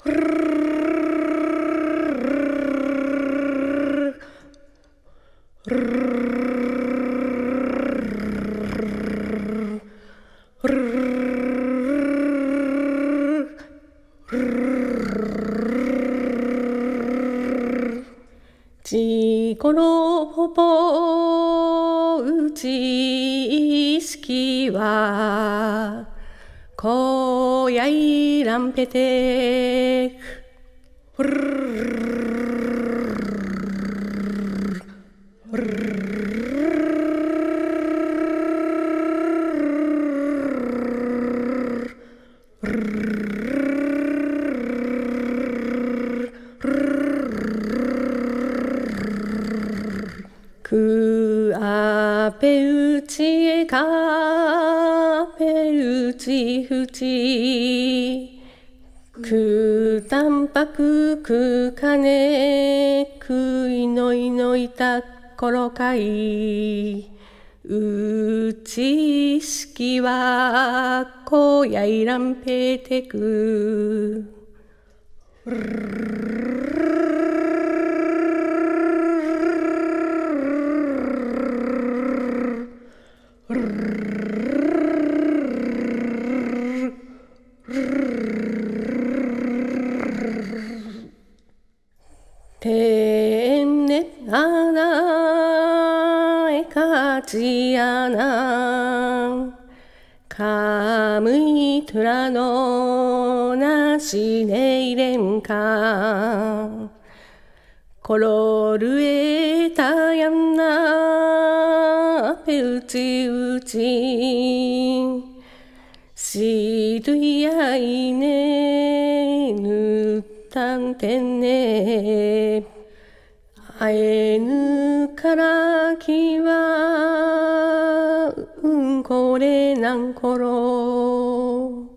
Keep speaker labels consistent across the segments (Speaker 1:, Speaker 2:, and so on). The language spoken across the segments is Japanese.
Speaker 1: ちころぽぽうちいすきはこやいらんぺてくあぺうちえかぺうちふちくたんぱくくかねくいのいのいたころかいうちすきはこやいらんぺてくてんねななえかちやなかむいとらのなしねいれんかころるえたやんなぺうちうちしるやいねぬたんてんねあえぬからきはこれなんころ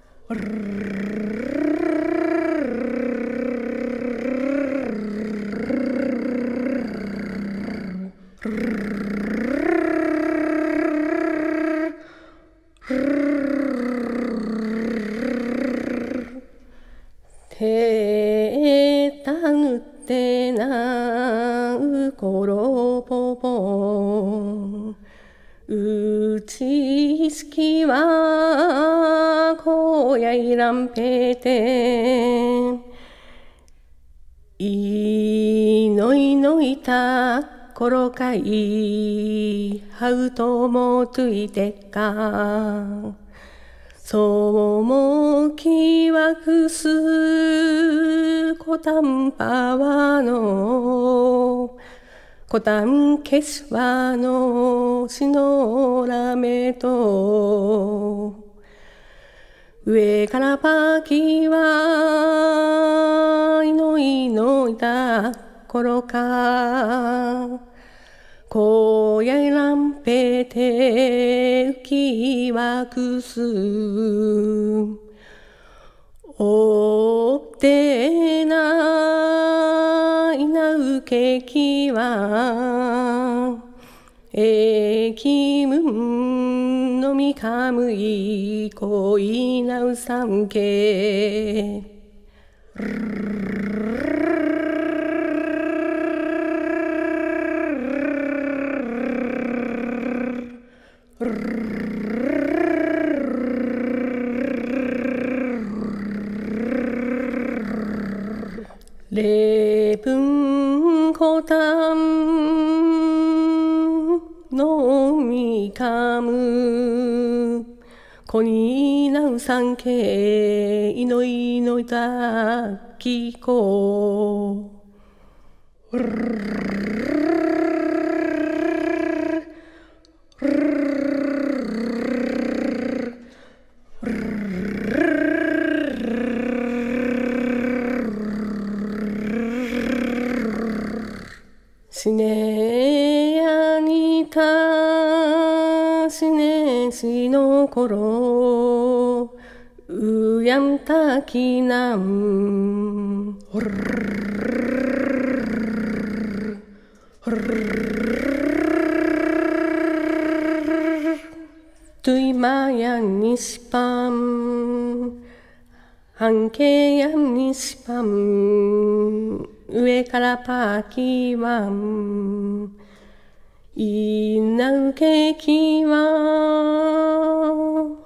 Speaker 1: てたぬってなうころぽぽうちすきはこやいらんぺていのいのいたころかいはうともついてかそうもきわくすこたんぱわのこたんけすわのしのらめと上からぱきはいのいのいたころかこやいらんぺてうきわくすおってないなうけきはえきむんのみかむいこいなうさんけれぷんこたんのみかむこになうさんけいのいのいたきこしねやにたしねしのころうやんたきなんといまやにしぱん半径やんにしぱん、上からパーキーワン、いなうけきは、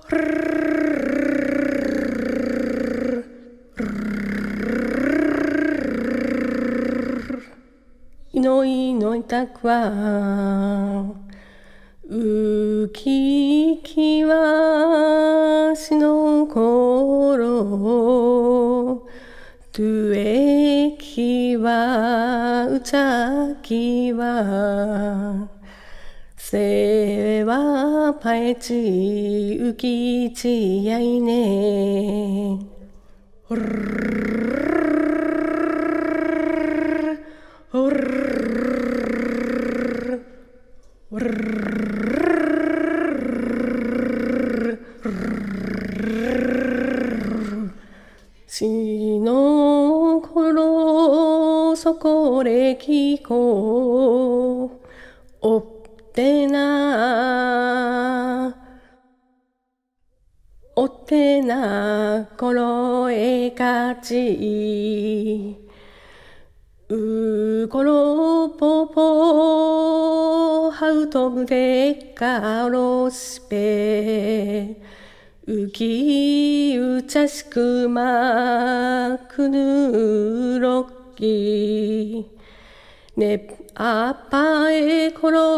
Speaker 1: いのいのいたくは、うききはしのころ、とえきはうちゃきは、せはぱえちうきちやいね。しのころそこできこおってなおってなころえかちうころぽぽはうとぶでかろしぺうきうちゃしくまくぬろきねあぱえころ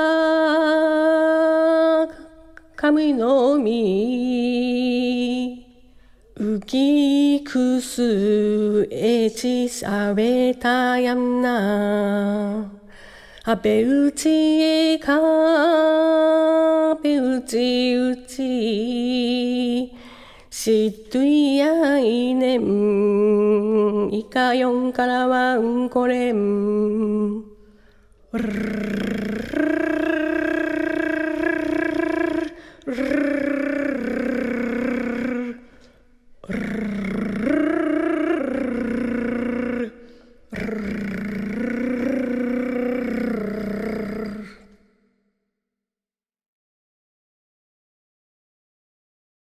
Speaker 1: はかむのみうきくすえちさべたやんなあべうちえかべうちうちしっといやいねんいかよんからはんこれん